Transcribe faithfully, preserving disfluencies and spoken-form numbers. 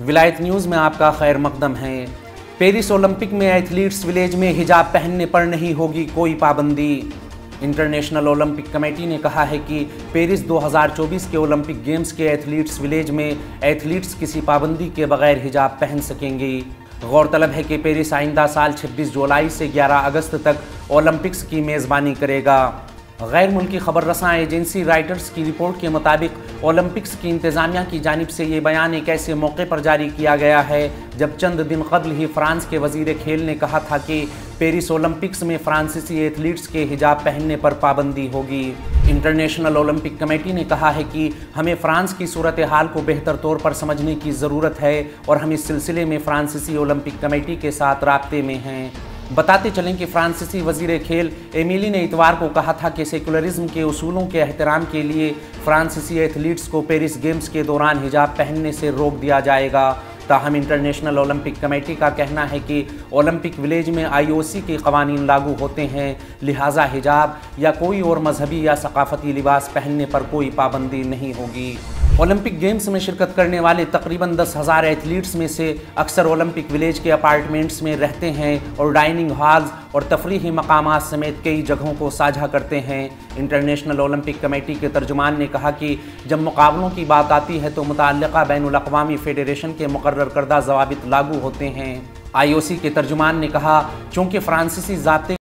विलायत न्यूज़ में आपका खैर मकदम है। पेरिस ओलंपिक में एथलीट्स विलेज में हिजाब पहनने पर नहीं होगी कोई पाबंदी। इंटरनेशनल ओलंपिक कमेटी ने कहा है कि पेरिस दो हज़ार चौबीस के ओलंपिक गेम्स के एथलीट्स विलेज में एथलीट्स किसी पाबंदी के बगैर हिजाब पहन सकेंगे। गौरतलब है कि पेरिस आइंदा साल छब्बीस जुलाई से ग्यारह अगस्त तक ओलंपिक्स की मेज़बानी करेगा। गैर मुल्की खबर रसां एजेंसी राइटर्स की रिपोर्ट के मुताबिक ओलंपिक्स की इंतज़ामिया की जानिब से ये बयान एक ऐसे मौके पर जारी किया गया है जब चंद दिन कबल ही फ्रांस के वज़ीर खेल ने कहा था कि पेरिस ओलंपिक्स में फ्रांसीसी एथलीट्स के हिजाब पहनने पर पाबंदी होगी। इंटरनेशनल ओलंपिक कमेटी ने कहा है कि हमें फ्रांस की सूरत हाल को बेहतर तौर पर समझने की ज़रूरत है और हम इस सिलसिले में फ्रांसीसी ओलंपिक कमेटी के साथ राब्ते में हैं। बताते चलें कि फ्रांसीसी वज़ीर खेल एमिली ने इतवार को कहा था कि सेकुलरिज्म के उसूलों के एहतराम के लिए फ्रांसीसी एथलीट्स को पेरिस गेम्स के दौरान हिजाब पहनने से रोक दिया जाएगा। ताहम इंटरनेशनल ओलंपिक कमेटी का कहना है कि ओलंपिक विलेज में आई ओ सी के कवानीन लागू होते हैं, लिहाजा हिजाब या कोई और मजहबी या सकाफती लिबास पहनने पर कोई पाबंदी नहीं होगी। ओलंपिक गेम्स में शिरकत करने वाले तकरीबन दस हज़ार एथलीट्स में से अक्सर ओलंपिक विलेज के अपार्टमेंट्स में रहते हैं और डाइनिंग हॉल्स और तफरीही मकामात समेत कई जगहों को साझा करते हैं। इंटरनेशनल ओलंपिक कमेटी के तर्जुमान ने कहा कि जब मुकाबलों की बात आती है तो मुतअल्लिक़ा बैनुल अक़वामी फेडरेशन के मुकर्रर करदा ज़वाबित लागू होते हैं। आई ओ सी के तर्जुमान ने कहा, चूँकि फ्रांसीसी ज़ाब्ते